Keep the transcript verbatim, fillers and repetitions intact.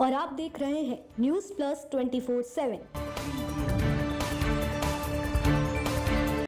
और आप देख रहे हैं news plus twenty four seven.